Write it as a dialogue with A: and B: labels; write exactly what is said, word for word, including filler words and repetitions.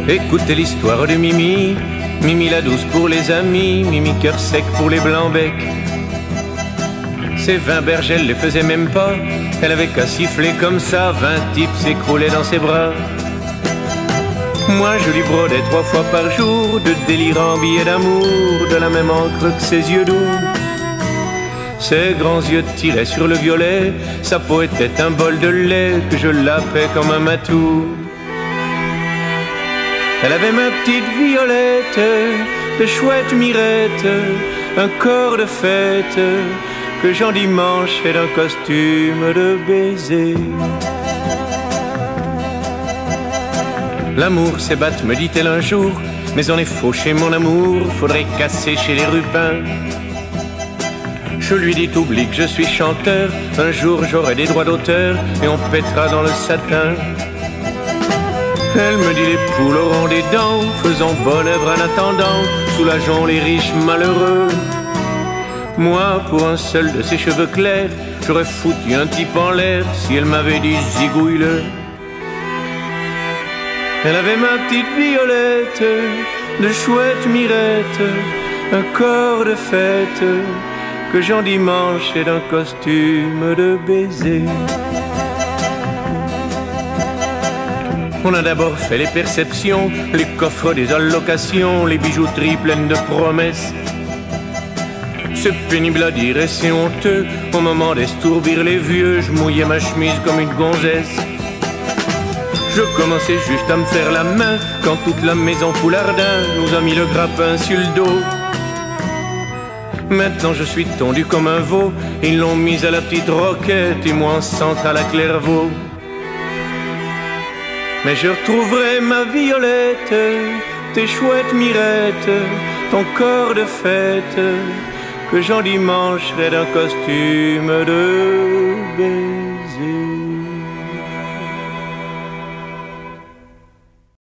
A: Écoutez l'histoire de Mimi, Mimi la douce pour les amis, Mimi cœur sec pour les blancs-becs. Ces vingt berges, elle les faisait même pas, elle avait qu'à siffler comme ça, vingt types s'écroulaient dans ses bras. Moi je lui brodais trois fois par jour de délirants billets d'amour, de la même encre que ses yeux doux. Ses grands yeux tiraient sur le violet, sa peau était un bol de lait que je lapais comme un matou. Elle avait ma petite Violette, de chouette mirette, un corps de fête que j'endimanchais d'un costume de baiser. L'amour c'est battre, me dit-elle un jour, mais on est fauché mon amour, faudrait casser chez les rupins. Je lui dis t'oublies que je suis chanteur, un jour j'aurai des droits d'auteur et on pètera dans le satin. Elle me dit les poules auront des dents, faisons bonne œuvre en attendant, soulageons les riches malheureux. Moi, pour un seul de ses cheveux clairs, j'aurais foutu un type en l'air si elle m'avait dit zigouille-le. Elle avait ma petite Violette, de chouette mirette, un corps de fête que j'endimanchais d'un costume de baiser. On a d'abord fait les perceptions, les coffres des allocations, les bijouteries pleines de promesses. C'est pénible à dire et c'est honteux, au moment d'estourbir les vieux, je mouillais ma chemise comme une gonzesse. Je commençais juste à me faire la main, quand toute la maison Poulardin nous a mis le grappin sur le dos. Maintenant je suis tondu comme un veau, ils l'ont mise à la petite roquette et moi en centre à la Clairvaux. Mais je retrouverai ma Violette, tes chouettes mirettes, ton corps de fête, que j'endimancherai d'un costume de baiser.